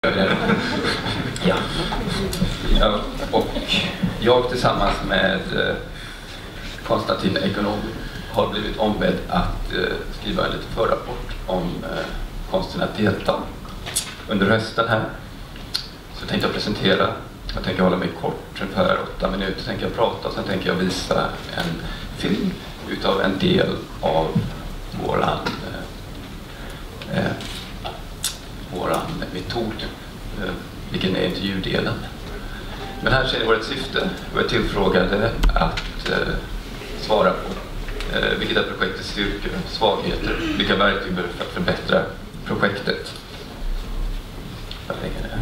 Ja. Ja, och jag tillsammans med Konstantin Ekonom har blivit ombedd att skriva en liten förrapport om konsten att delta. Under hösten här så tänkte jag presentera, jag tänker hålla mig kort, ungefär 8 minuter tänker jag prata, och sen tänker jag visa en film utav en del av våran metod, vilken är intervjudelen. Men här ser ni vårt syfte. Vi är tillfrågade att svara på vilket är projektets styrkor, svagheter, vilka verktyg behövs för att förbättra projektet. Jag lägger det här.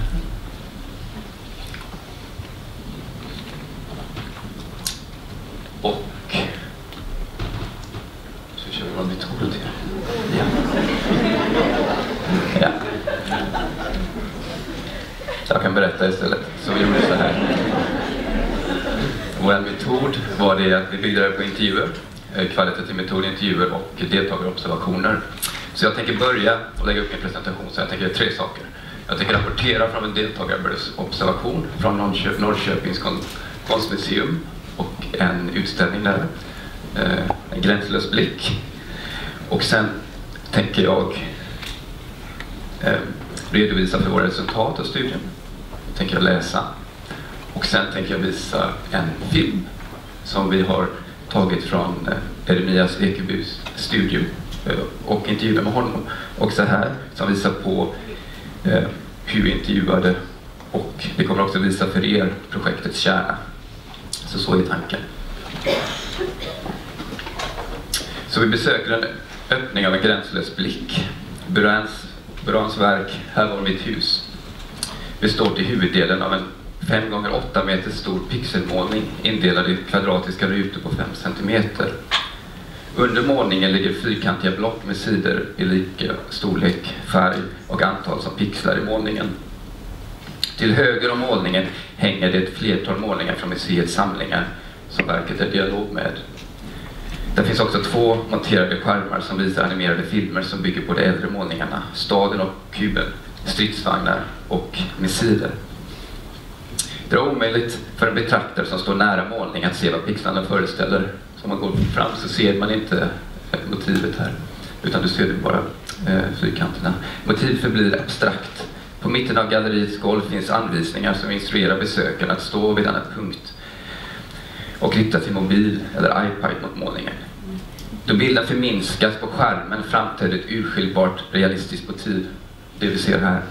Och så kör vi någon metod till. Ja. Ja. Jag kan berätta istället. Så vi gjorde så här. Vår metod var det att vi byggde det på intervjuer, kvalitativ metod, intervjuer och deltagarobservationer. Så jag tänker börja och lägga upp min presentation, så jag tänker göra 3 saker. Jag tänker rapportera från en deltagarobservation från Norrköpings konstmuseum och en utställning där, en gränslös blick. Och sen tänker jag redovisa för våra resultat av studien. Tänker jag läsa. Och sen tänker jag visa en film som vi har tagit från Eremias Ekebys studio och intervjuer med honom. Och så här, som visar på hur vi intervjuade, och det kommer också visa för er projektets kärna. Så är tanken. Så vi besöker en öppning av en gränslös blick. Burans verk Här var mitt hus består till huvuddelen av en 5x8 meter stor pixelmålning indelad i kvadratiska rutor på 5 centimeter. Under målningen ligger fyrkantiga block med sidor i lika storlek, färg och antal som pixlar i målningen. Till höger om målningen hänger det ett flertal målningar från museets samlingar som verket är i dialog med. Det finns också 2 monterade skärmar som visar animerade filmer som bygger på de äldre målningarna, staden och kuben, stridsvagnar och missiler. Det är omöjligt för en betraktare som står nära målning att se vad pixlarna föreställer. Så om man går fram så ser man inte motivet här, utan du ser bara fyrkanterna. Motiv förblir abstrakt. På mitten av galleriets golv finns anvisningar som instruerar besökaren att stå vid denna punkt och rikta sin mobil eller iPad mot målningen. Då bilden förminskas på skärmen framträder ett urskiljbart realistiskt motiv, det vi ser här.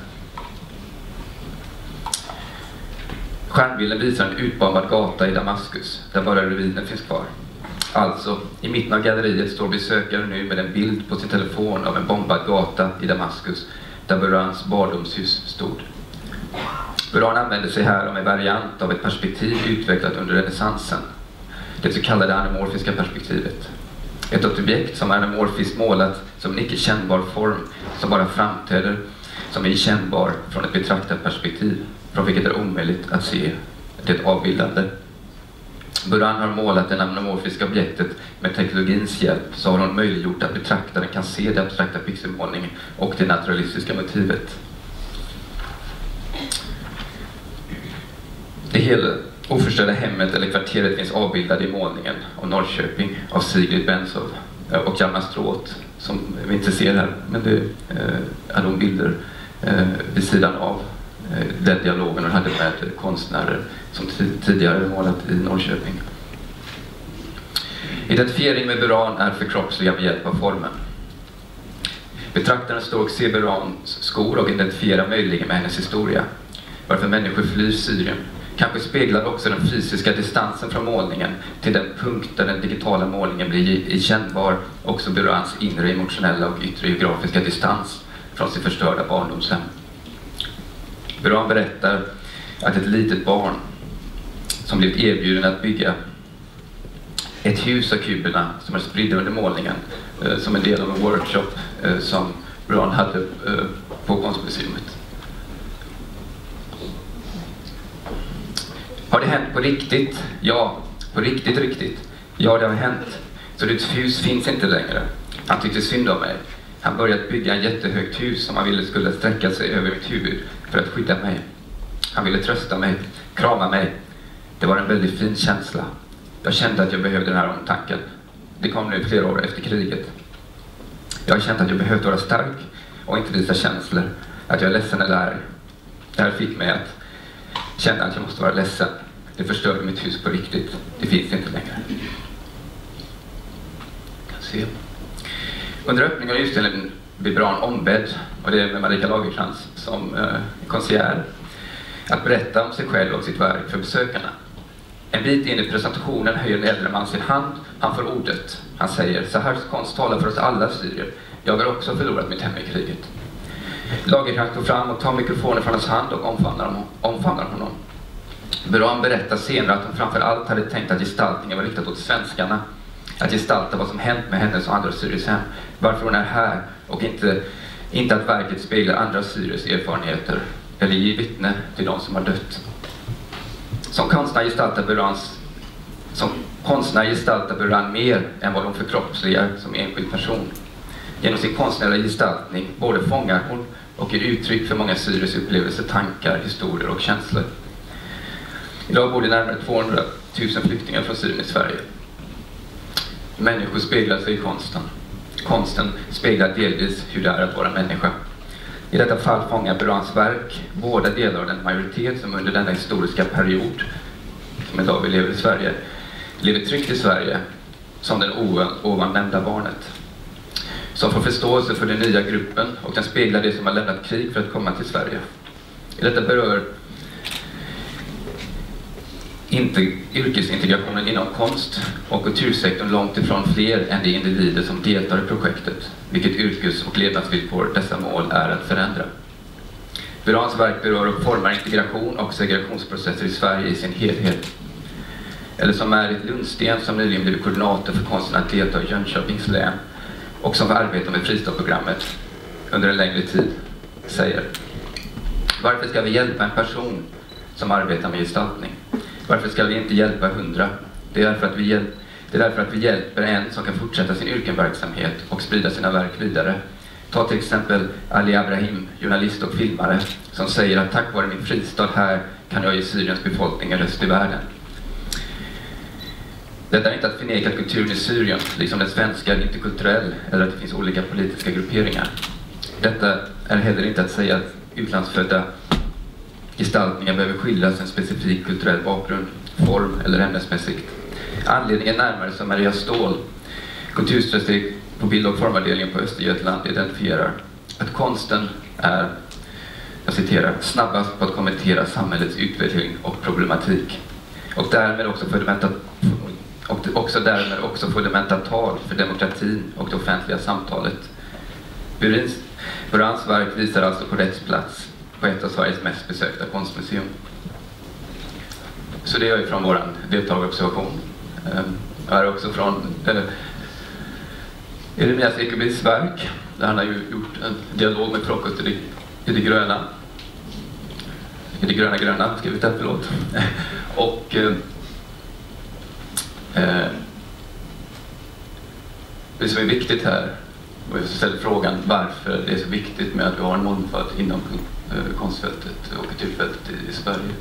Skärmbilden visar en utbombad gata i Damaskus, där bara ruinen finns kvar. Alltså, i mitten av galleriet står besökaren nu med en bild på sin telefon av en bombad gata i Damaskus, där Burans barndomshus stod. Buran använder sig här av en variant av ett perspektiv utvecklat under renässansen, det så kallade anamorfiska perspektivet. Ett objekt som är anamorfiskt målat som en icke-kännbar form som bara framträder som är kännbar från ett betraktarperspektiv, från vilket är omöjligt att se det avbildande. Buran har målat det anamorfiska objektet med teknologins hjälp, så har hon möjliggjort att betraktaren kan se den abstrakta pixelmålningen och det naturalistiska motivet. Det hela oförstörda hemmet eller kvarteret finns avbildade i målningen av Norrköping av Sigrid Bensow och Hjalmar Stråth, som vi inte ser här, men det är de bilder vid sidan av den dialogen hon hade med konstnärer som tidigare målat i Norrköping. Identifiering med Buran är förkroppsligad med hjälp av formen. Betraktaren står och ser Burans skor och identifierar möjligen med hennes historia. Varför människor flyr Syrien. Kanske speglar också den fysiska distansen från målningen till den punkt där den digitala målningen blir igenkännbar, också Burans inre emotionella och yttre geografiska distans från sitt förstörda barndomshem. Buran berättar att ett litet barn som blivit erbjuden att bygga ett hus av kuberna som är spridda under målningen som en del av en workshop som Buran hade på konstmuseet. Har det hänt på riktigt? Ja, på riktigt. Ja, det har hänt. Så ditt hus finns inte längre. Han tyckte synd om mig. Han började bygga en jättehögt hus som han ville skulle sträcka sig över mitt huvud. för att skydda mig. Han ville trösta mig, krama mig. Det var en väldigt fin känsla. Jag kände att jag behövde den här omtanken. Det kom nu flera år efter kriget. Jag har känt att jag behövde vara stark och inte visa känslor. Att jag är ledsen eller arg. Det här fick mig att känna att jag måste vara ledsen. Det förstörde mitt hus på riktigt. Det finns inte längre. Se. Under öppningen av utställningen blir Braun ombedd, och det är med Marika Lagercrantz som konstnär, att berätta om sig själv och sitt verk för besökarna. En bit in i presentationen höjer en äldre man sin hand. Han får ordet. Han säger: Zahars konst talar för oss alla syrier. Jag har också förlorat mitt hem i kriget. Lagercrantz går fram och tar mikrofonen från hans hand och omfamnar honom. Braun berättar senare att hon framför allt hade tänkt att gestaltningen var riktad åt svenskarna. Att gestalta vad som hänt med hennes och andra syriers hem. Varför hon är här, och inte att verket speglar andra syriers erfarenheter eller ger vittne till de som har dött. Som konstnär gestaltar Braun mer än vad hon förkroppsligar som enskild person. Genom sin konstnärliga gestaltning både fångar hon och ger uttryck för många syriers upplevelser, tankar, historier och känslor. Idag bor det närmare 200 000 flyktingar från Syrien i Sverige. Människor speglar sig i konsten. Konsten speglar delvis hur det är att vara människa. I detta fall fångar Brauns verk båda delar av den majoritet som under denna historiska period, som idag vi lever i Sverige, lever tryggt i Sverige, som den ovan nämnda barnet. Som får förståelse för den nya gruppen, och den speglar det som har lämnat krig för att komma till Sverige. I detta berör inte yrkesintegrationen inom konst- och kultursektorn långt ifrån fler än de individer som deltar i projektet, vilket yrkes- och levnadsvillkor dessa mål är att förändra. Brauns verk berör och formar integration och segregationsprocesser i Sverige i sin helhet. Eller som Märit Lundsten, som nyligen blivit koordinator för konsten att delta i Jönköpings län och som arbetar med fristadsprogrammet under en längre tid, säger: Varför ska vi hjälpa en person som arbetar med gestaltning? Varför ska vi inte hjälpa 100? Det är därför att vi hjälper en som kan fortsätta sin yrkesverksamhet och sprida sina verk vidare. Ta till exempel Ali Abrahim, journalist och filmare, som säger att tack vare min fristad här kan jag ge Syriens befolkning en röst i världen. Detta är inte att förneka att kulturen i Syrien, liksom den svenska, är inte kulturell eller att det finns olika politiska grupperingar. Detta är heller inte att säga att utlandsfödda gestaltningar behöver skildras en specifik kulturell bakgrund, form eller ämnesmässigt. Anledningen närmare som Maria Ståhl, kulturstrateg på bild- och formavdelningen på Östergötland, identifierar att konsten är, jag citerar, snabbast på att kommentera samhällets utveckling och problematik, och därmed också fundamental för demokratin och det offentliga samtalet. Brauns verk visar alltså på rätt plats på ett av Sveriges mest besökta konstmuseum. Så det är från vår deltagarobservation. Jag är också från Jeremias Ekebys verk, där han har gjort en dialog med Frukost i det gröna. I det gröna, skrivit där, förlåt. Och det som är viktigt här, och jag ställer frågan varför det är så viktigt med att vi har en mångfald inom konstfältet och kulturfältet i Sverige.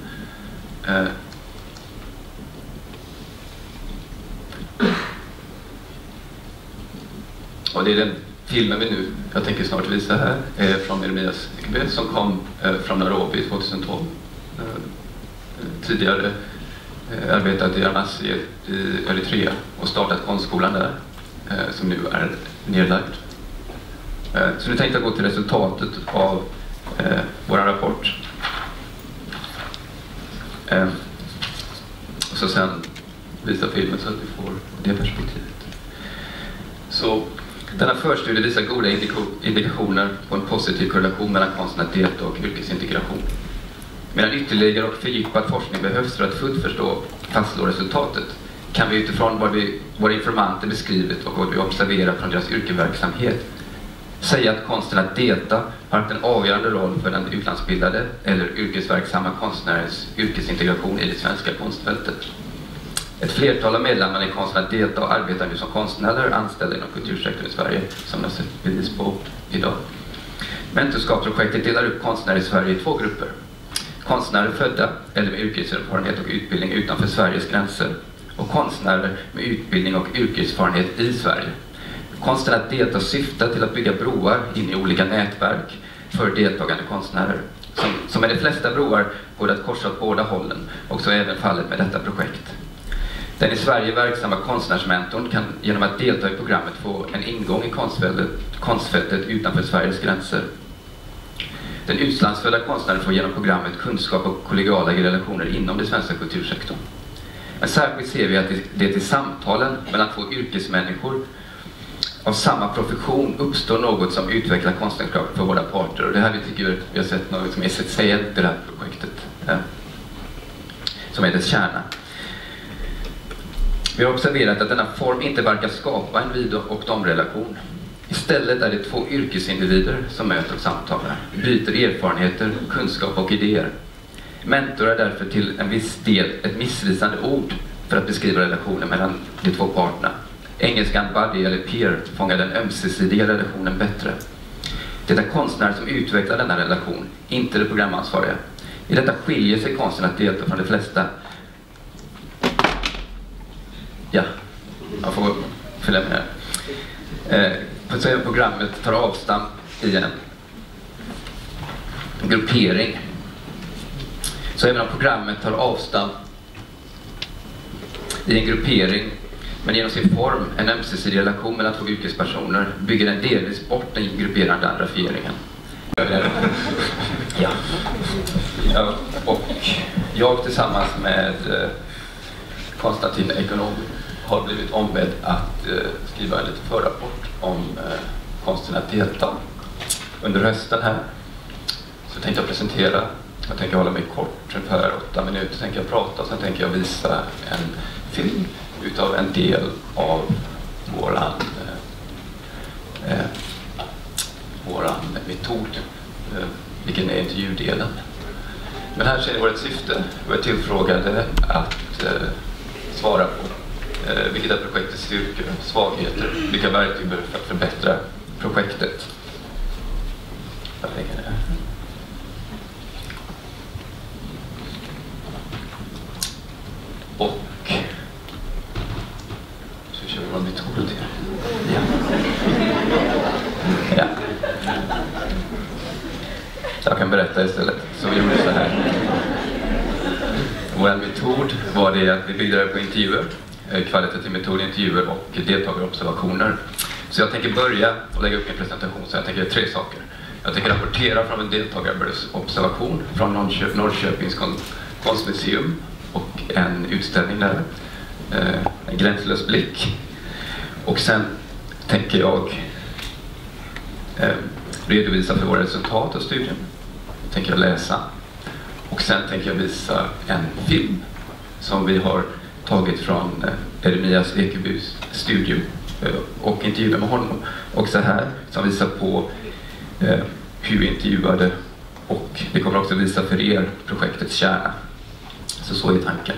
Och det är den filmen jag tänker snart visa här, är från Jeremias Ekeby, som kom från Nairobi 2012. Tidigare arbetat i Amasi i Eritrea och startat konstskolan där, som nu är nedlagd. Så nu tänkte jag gå till resultatet av vår rapport. Och så sen visa filmen så att vi får det perspektivet. Så denna förstudie visar goda indikationer på en positiv korrelation mellan konstnärlighet och yrkesintegration. Medan ytterligare och fördjupad forskning behövs för att fullt fastslå resultatet, kan vi utifrån vad våra informanter beskrivit och vad vi observerar från deras yrkesverksamhet säga att konsten att delta har haft en avgörande roll för den utlandsbildade eller yrkesverksamma konstnärens yrkesintegration i det svenska konstfältet. Ett flertal av medlemmarna i konsten att delta arbetar nu som konstnärer anställda inom kultursektorn i Sverige, som jag sett bevis på idag. Mentorskapsprojektet delar upp konstnärer i Sverige i 2 grupper. Konstnärer födda eller med yrkeserfarenhet och utbildning utanför Sveriges gränser och konstnärer med utbildning och yrkeserfarenhet i Sverige. Konsten att delta syftar till att bygga broar in i olika nätverk för deltagande konstnärer. Som med de flesta broar går det att korsa åt båda hållen, och så är även fallet med detta projekt. Den i Sverige verksamma konstnärsmentorn kan genom att delta i programmet få en ingång i konstfältet utanför Sveriges gränser. Den utlandsfödda konstnären får genom programmet kunskap och kollegiala relationer inom den svenska kultursektorn. Men särskilt ser vi att det till samtalen mellan 2 yrkesmänniskor av samma profession uppstår något som utvecklar konstnärskap för båda parter. Och det här vi har sett något som är essentiellt i det här projektet. Som är dess kärna. Vi har observerat att denna form inte verkar skapa en vid och dom-relation. Istället är det 2 yrkesindivider som möter och samtalar, byter erfarenheter, kunskap och idéer. Mentor är därför till en viss del ett missvisande ord för att beskriva relationen mellan de 2 parterna. Engelskan buddy eller peer fångar den ömsesidiga relationen bättre. Det är konstnärer som utvecklar denna relation, inte det programansvariga. I detta skiljer sig konsten att delta från de flesta. Ja, man får följa med här. Programmet tar avstamp i en gruppering. Så även om programmet tar avstamp i en gruppering, men genom sin form, en ömsesidig relation mellan 2 yrkespersoner, bygger den delvis bort den grupperande andrafieringen. Ja. Och jag tillsammans med Konstantin Ekonom har blivit ombedd att skriva en liten förrapport om konsten att delta. Under hösten här så tänkte jag presentera, jag tänker hålla mig kort, ungefär 8 minuter tänker jag prata, sen tänker jag visa en film utav en del av våran metod, vilken är intervjudelen. Men här ser ni vårt syfte. Vi är tillfrågade att svara på vilket är projektets styrkor, svagheter, vilka verktyg behövs för att förbättra projektet. Jag lägger det här. Och så kör vi vad metod till. Ja. Ja. Jag kan berätta istället. Så vi gjorde så här. Vår metod var det att vi byggde det på intervjuer, kvalitativ metod, intervjuer och deltagarobservationer. Så jag tänker börja och lägga upp en presentation, så jag tänker 3 saker. Jag tänker rapportera från en deltagarobservation från Norrköpings konstmuseum och en utställning där, en gränslös blick. Och sen tänker jag redovisa för våra resultat av studien. Tänker jag läsa. Och sen tänker jag visa en film som vi har tagit från Eremias Ekebys studio och intervjuer med honom. Och så här, som visar på hur vi intervjuade, och det kommer också visa för er projektets kärna. Så är tanken.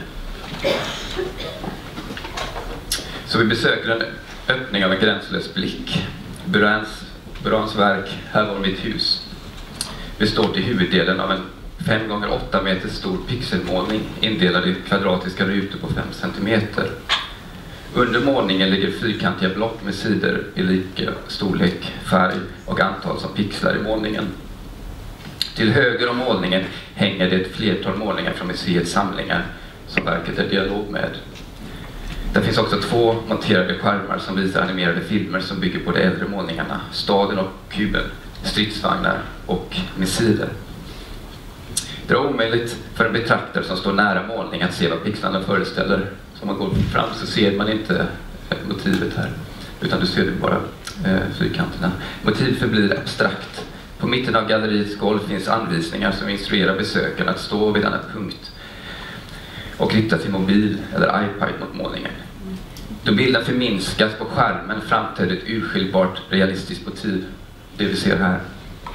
Så vi besöker en öppning av en gränslös blick. Burans verk Här var mitt hus består till huvuddelen av en 5x8 meter stor pixelmålning indelad i kvadratiska rutor på 5 centimeter. Under målningen ligger fyrkantiga block med sidor i lika storlek, färg och antal som pixlar i målningen. Till höger om målningen hänger det ett flertal målningar från museets samlingar som verket är dialog med. Där finns också 2 monterade skärmar som visar animerade filmer som bygger på de äldre målningarna, Staden och kuben, stridsvagnar och missiler. Det är omöjligt för en betraktare som står nära målningen att se vad pixlarna föreställer. Så om man går fram så ser man inte motivet här, utan du ser bara fyrkanterna. Motiv förblir abstrakt. På mitten av galleriets golv finns anvisningar som instruerar besökaren att stå vid denna punkt och rikta sin mobil eller iPad mot målningen. Då bilden förminskas på skärmen framträder ett urskiljbart realistiskt motiv, det vi ser här.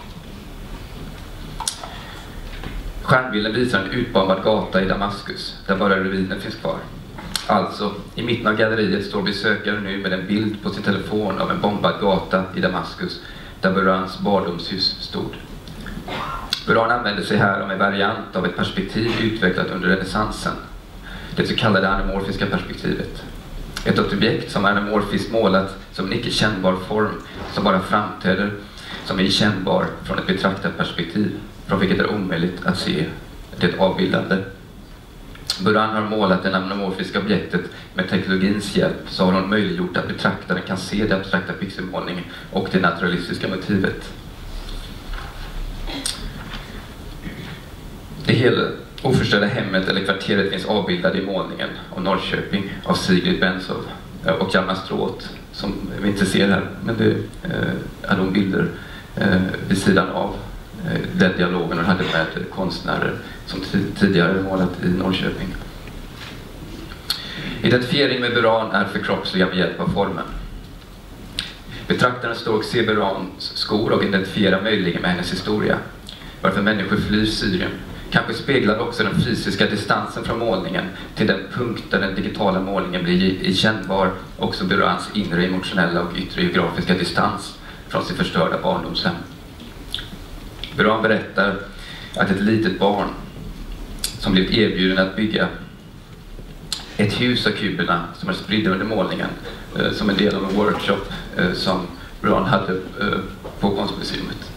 Skärmbilden visar en utbombad gata i Damaskus, där bara ruinen finns kvar. Alltså, i mitten av galleriet står besökaren nu med en bild på sin telefon av en bombad gata i Damaskus, där Burans barndomshus stod. Buran använde sig här av en variant av ett perspektiv utvecklat under renässansen, det så kallade anamorfiska perspektivet. Ett objekt som är anamorfiskt målat som en icke kännbar form som bara framträder som är kännbar från ett betraktarperspektiv, från vilket är omöjligt att se det avbildande. Buran har målat det anamorfiska objektet med teknologins hjälp, så har hon möjliggjort att betraktaren kan se det abstrakta pixelmålningen och det naturalistiska motivet. Det hela oförstörda hemmet eller kvarteret finns avbildad i målningen av Norrköping av Sigrid Bensow och Hjalmar Stråth, som vi inte ser här, men det är de bilder vid sidan av den dialogen hon hade med konstnärer som tidigare målat i Norrköping. Identifiering med Buran är förkroppsligad med hjälp av formen. Betraktaren står och ser Burans skor och identifierar möjligen med hennes historia. Varför människor flyr Syrien kanske speglar också den fysiska distansen från målningen till den punkt där den digitala målningen blir igenkännbar, också Burans inre emotionella och yttre geografiska distans från sitt förstörda barndomshem. Buran berättar att ett litet barn som blivit erbjuden att bygga ett hus av kuberna som är spridda under målningen som en del av en workshop som Buran hade på konstmuseet.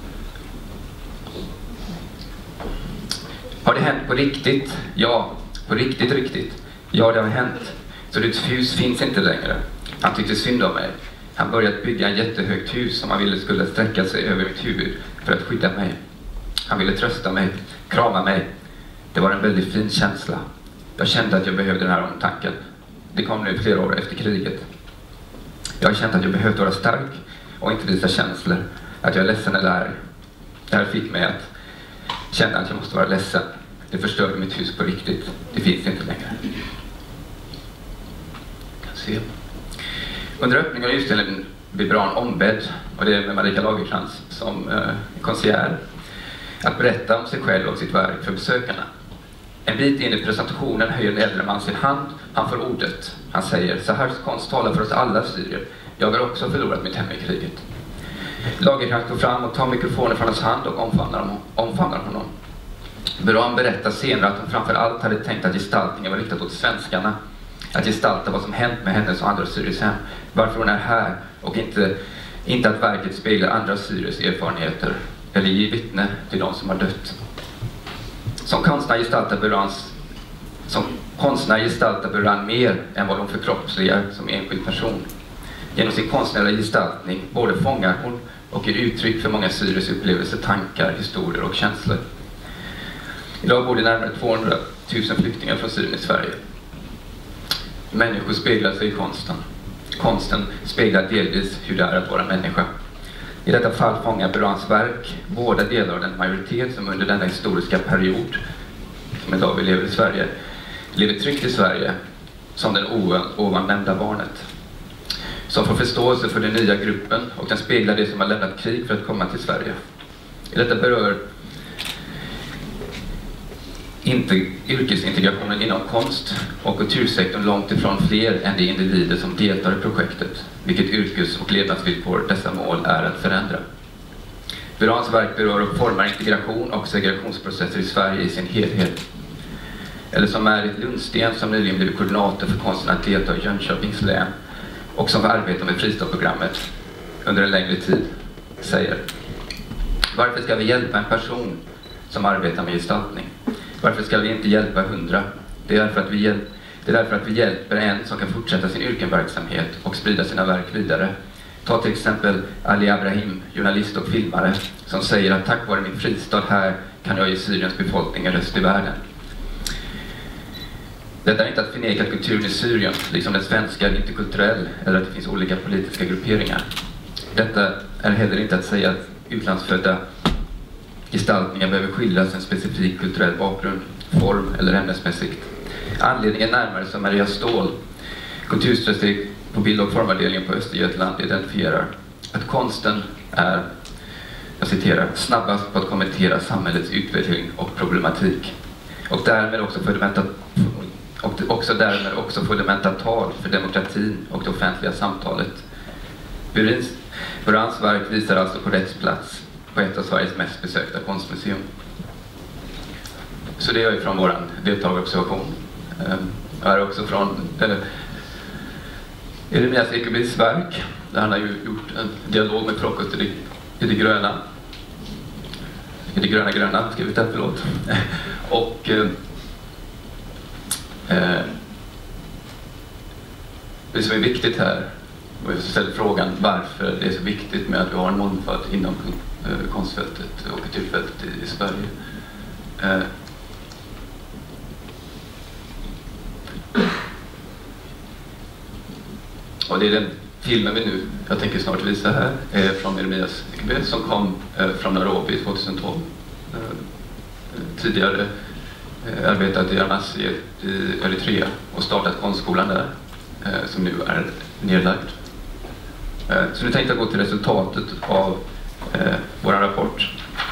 Har det hänt på riktigt? Ja, på riktigt. Ja, det har hänt. Så ditt hus finns inte längre. Han tyckte synd om mig. Han började bygga en jättehögt hus som han ville skulle sträcka sig över mitt huvud för att skydda mig. Han ville trösta mig, krama mig. Det var en väldigt fin känsla. Jag kände att jag behövde den här omtanken. Det kom nu flera år efter kriget. Jag kände att jag behövde vara stark och inte visa känslor. Att jag är ledsen eller arg. Det här fick mig att känna att jag måste vara ledsen. Det förstörde mitt hus på riktigt. Det finns inte längre. Kan se. Under öppningen av utställningen blir Buran ombedd, och det är med Marika Lagercrantz som konstnär, att berätta om sig själv och sitt verk för besökarna. En bit in i presentationen höjer en äldre man sin hand. Han får ordet. Han säger: så här konst talar för oss alla syrier. Jag har också förlorat mitt hem i kriget. Lagercrantz går fram och tar mikrofonen från hans hand och omfamnar honom. Buran berättar senare att hon framför allt hade tänkt att gestaltningen var riktad åt svenskarna. Att gestalta vad som hänt med hennes och andra syriers hem. Varför hon är här och inte att verket speglar andra syriers erfarenheter eller ger vittne till de som har dött. Som konstnär gestaltar Buran mer än vad hon förkroppsligar som enskild person. Genom sin konstnärliga gestaltning både fångar hon och ger uttryck för många syriers upplevelser, tankar, historier och känslor. Idag bor det närmare 200 000 flyktingar från Syrien i Sverige. Människor speglar sig i konsten. Konsten speglar delvis hur det är att vara människa. I detta fall fångar Burans verk båda delar av den majoritet som under denna historiska period, som idag vi lever i Sverige, lever tryggt i Sverige som den ovan nämnda barnet. Som får förståelse för den nya gruppen, och den speglar det som har lämnat krig för att komma till Sverige. I detta berör inte yrkesintegrationen inom konst och kultursektorn långt ifrån fler än de individer som deltar i projektet, vilket yrkes- och levnadsvillkor dessa mål är att förändra. Burans verk berör och formar integration och segregationsprocesser i Sverige i sin helhet. Eller som Märit Lundsten, som nyligen blivit koordinator för konsten att delta i Jönköpings län och som arbetar med fristadsprogrammet under en längre tid, säger: varför ska vi hjälpa en person som arbetar med gestaltning? Varför ska vi inte hjälpa 100? Det är därför att vi hjälper en som kan fortsätta sin yrkesverksamhet och sprida sina verk vidare. Ta till exempel Ali Abrahim, journalist och filmare, som säger att tack vare min fristad här kan jag ge Syriens befolkning en röst i världen. Detta är inte att förneka att kulturen i Syrien, liksom den svenska, är interkulturell eller att det finns olika politiska grupperingar. Detta är heller inte att säga att utlandsfödda gestaltningar behöver skildras en specifik kulturell bakgrund, form eller ämnesmässigt. Anledningen närmare som Maria Ståhl, kulturstrateg på bild- och formavdelningen på Östergötland, identifierar att konsten är, jag citerar, snabbast på att kommentera samhällets utveckling och problematik och därmed också fundamental för demokratin och det offentliga samtalet. Buran's verk visar alltså på rätt plats på ett av Sveriges mest besökta konstmuseum. Så det är ju från vår deltagarobservation. Jag är också från Jeremias Ekebys verk, där han har ju gjort en dialog med Frokust i det gröna. I det gröna, skrivit där, förlåt. Och det som är viktigt här, och jag ställer frågan varför det är så viktigt med att vi har en mångfald inom konstfältet och kulturfältet i Sverige. Och det är den filmen jag tänker snart visa här, från Jeremias Ekeby, som kom från Nairobi 2012. Tidigare arbetat i Armas i Eritrea och startat konstskolan där, som nu är nedlagd. Så nu tänkte jag gå till resultatet av vår rapport.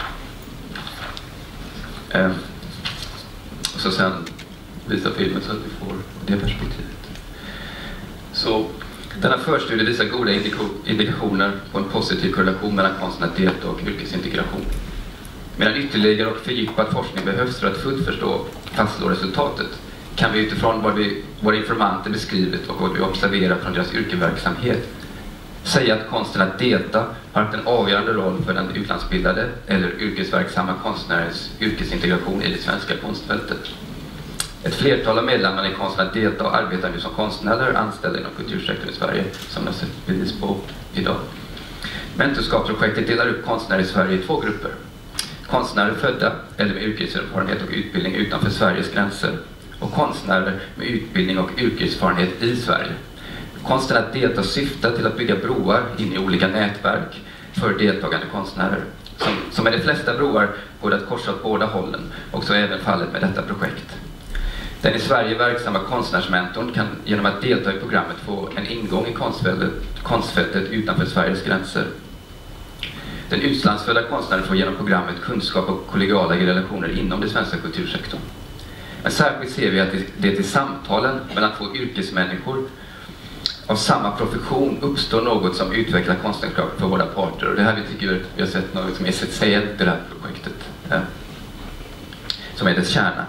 Och så sen visa filmen så att vi får det perspektivet. Så denna förstudie visar goda indikationer på en positiv korrelation mellan konstnärlighet och yrkesintegration. Medan ytterligare och fördjupad forskning behövs för att fullt förstå och fastslå resultatet, kan vi utifrån vad våra informanter beskrivit och vad vi observerar från deras yrkesverksamhet säga att konsten att delta har haft en avgörande roll för den utlandsbildade eller yrkesverksamma konstnärens yrkesintegration i det svenska konstfältet. Ett flertal av medlemmarna i konsten att delta och arbetar nu som konstnärer anställda inom kultursektorn i Sverige, som jag sett bevis på idag. Mentorskapsprojektet delar upp konstnärer i Sverige i två grupper. Konstnärer födda eller med yrkeserfarenhet och utbildning utanför Sveriges gränser och konstnärer med utbildning och yrkeserfarenhet i Sverige. Konsten att delta syftar till att bygga broar in i olika nätverk för deltagande konstnärer. Som är de flesta broar går att korsa åt båda hållen, och så är även fallet med detta projekt. Den i Sverige verksamma konstnärsmentorn kan genom att delta i programmet få en ingång i konstfältet utanför Sveriges gränser. Den utlandsfödda konstnären får genom programmet kunskap och kollegiala relationer inom den svenska kultursektorn. Men särskilt ser vi att det till samtalen mellan två yrkesmänniskor av samma profession uppstår något som utvecklar konstnärskap för båda parter. Och det här vi har sett något som är essentiellt i det här projektet, som är dess kärna.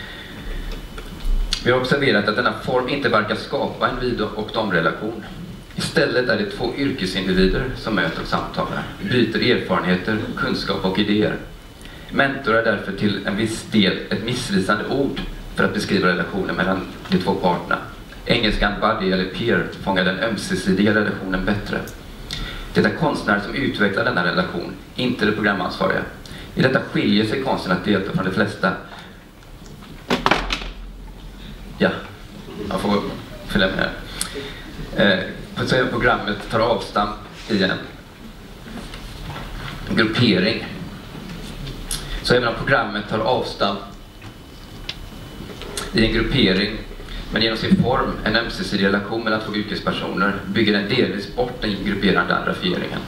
Vi har observerat att denna form inte verkar skapa en vid- och dom-relation. Istället är det två yrkesindivider som möter och samtalar, byter erfarenheter, kunskap och idéer. Mentor är därför till en viss del ett missvisande ord för att beskriva relationen mellan de två parterna. Engelskan buddy eller peer fångar den ömsesidiga relationen bättre. Det är konstnärer som utvecklar denna relation, inte det programansvariga. I detta skiljer sig konsten att delta från de flesta. Ja, man får följa med här. Programmet tar avstamp i en gruppering. Så även om programmet tar avstamp i en gruppering, men genom sin form, en ömsesidig relation mellan två yrkespersoner, bygger den delvis bort den grupperande andrafieringen.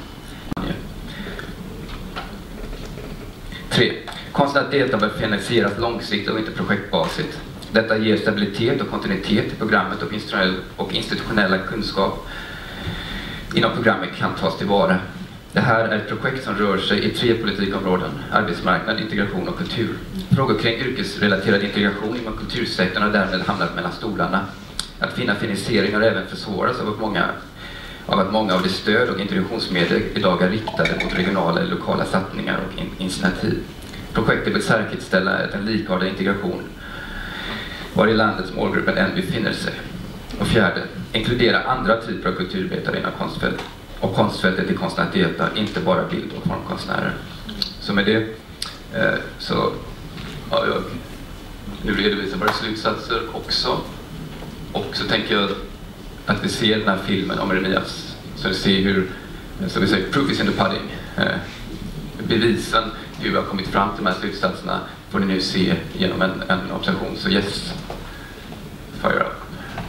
3. Konsten att delta bör finansieras långsiktigt och inte projektbasit. Detta ger stabilitet och kontinuitet i programmet, och institutionella kunskap inom programmet kan tas tillvara. Det här är ett projekt som rör sig i 3 politikområden: arbetsmarknad, integration och kultur. Frågor kring yrkesrelaterad integration inom kultursektorn har därmed hamnat mellan stolarna. Att finna finansiering har även försvårats av att många av de stöd och integrationsmedel idag är riktade mot regionala eller lokala satsningar och initiativ. Projektet vill säkerställa en likartad integration var i landets målgruppen än befinner sig. Och 4. Inkludera andra typer av kulturvetare inom konstfältet. Och konstfältet i konsten att delta, inte bara bild- och formkonstnärer. Så med det så ja, jag nu redovisar våra slutsatser också. Och så tänker jag att vi ser den här filmen om Jeremias. Så vi ser hur, så vi säger, proof is in the pudding. Bevisen hur vi har kommit fram till de här slutsatserna får ni nu se genom en observation. Så yes, fire up.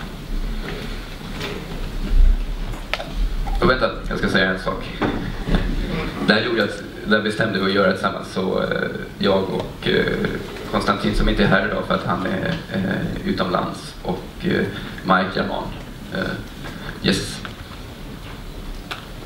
Och vänta, jag ska säga en sak. Där bestämde vi att göra tillsammans, så jag och Konstantin, som inte är här idag för att han är utomlands, och Mike Jaman. Yes.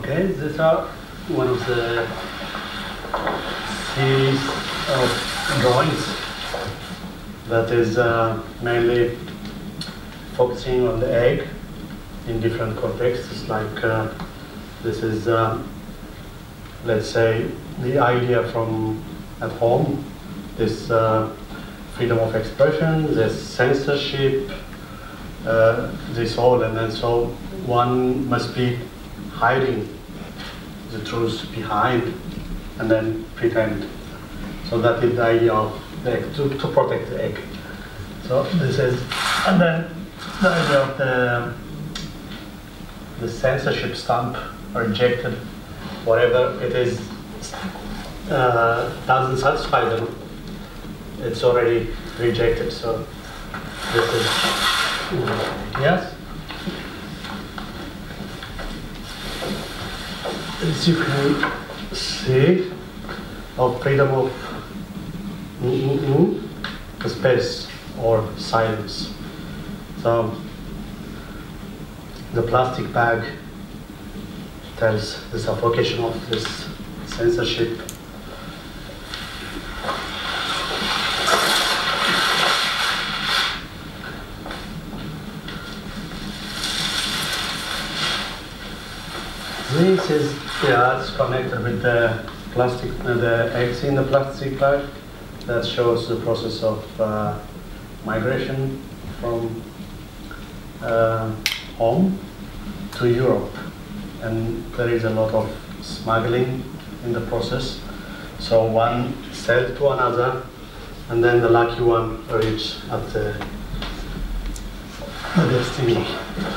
Okay, these are one of the series of drawings that is mainly focusing on the egg in different contexts. Like this is, let's say, the idea from at home, this freedom of expression, this censorship, this all, and then so one must be hiding the truth behind and then pretend. So that is the idea of the egg, to protect the egg. So this is, and then the idea of the censorship stamp, rejected, whatever it is, doesn't satisfy them, it's already rejected. So this is, yes? As you can see, of freedom of space or silence. So the plastic bag tells the suffocation of this censorship. This is, yeah, it's connected with the plastic, the eggs in the plastic bag. That shows the process of migration from home to Europe. And there is a lot of smuggling in the process. So one sells to another, and then the lucky one reaches at the destiny.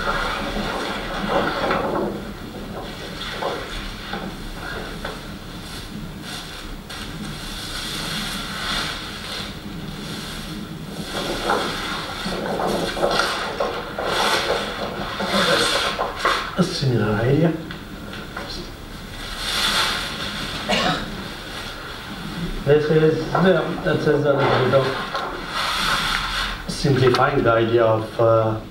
A similar idea. This is that is a little bit of simplifying the idea of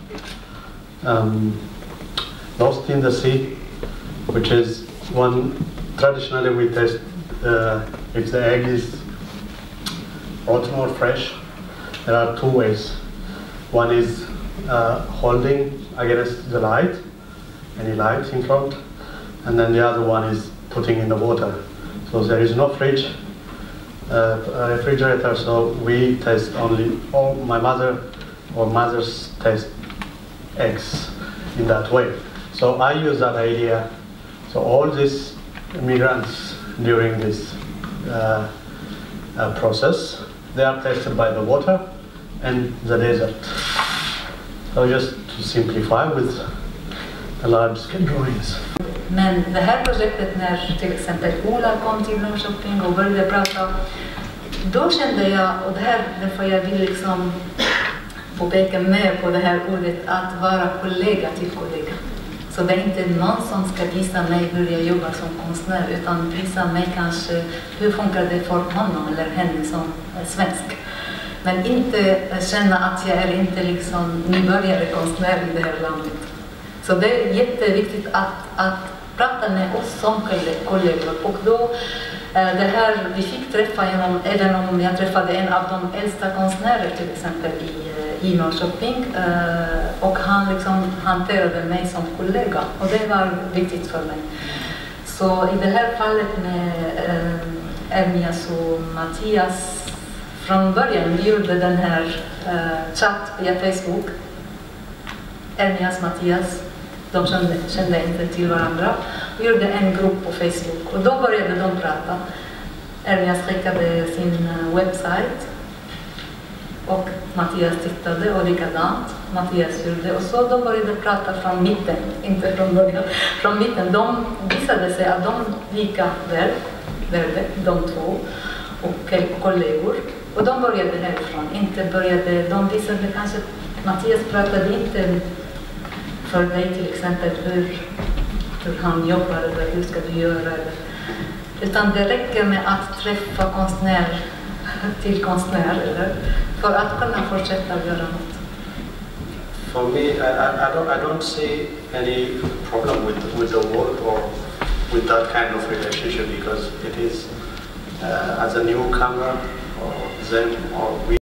lost in the sea, which is one traditionally we test if the egg is rotten or fresh. There are two ways. One is holding against the light, any light in front, and then the other one is putting in the water. So there is no fridge, refrigerator, so we test only, or my mother or mothers test eggs in that way. So I use that idea. So all these immigrants during this process, they are tested by the water and the desert. So just to simplify with large scale drawings. Men det här projektet när till exempel Ola kom till Norrköping och började prata, då kände jag, och det här därför jag vill liksom påpeka mer på det här ordet, att vara kollega till kollega. Så det är inte någon som ska visa mig hur jag jobbar som konstnär, utan visa mig kanske hur funkar det för honom eller henne som är svensk. Men inte känna att jag är inte liksom nybörjare konstnär i det här landet. Så det är jätteviktigt att prata med oss som kollegor. Och då, det här vi fick träffa genom, även om jag träffade en av de äldsta konstnärer till exempel i Norrköping, och han liksom hanterade mig som kollega, och det var viktigt för mig. Så i det här fallet med Ermias och Mattias, från början vi gjorde den här chatt via Facebook. Ermias, Mattias, de kände inte till varandra. Vi gjorde en grupp på Facebook och då började de prata. Ermias skickade sin webbsajt och Mattias tittade, och likadant Mattias gjorde. Och så de började prata från mitten, inte från början, från mitten. De visade sig att de lika värde, de två, och kollegor. Och de började härifrån, de visade kanske, Mattias pratade inte för dig till exempel hur han jobbar eller hur ska du göra, utan det räcker med att träffa konstnär till konstnär eller, för att kunna fortsätta göra något. For me, I don't see any problem with the work or with that kind of relationship, because it is as a newcomer or them or we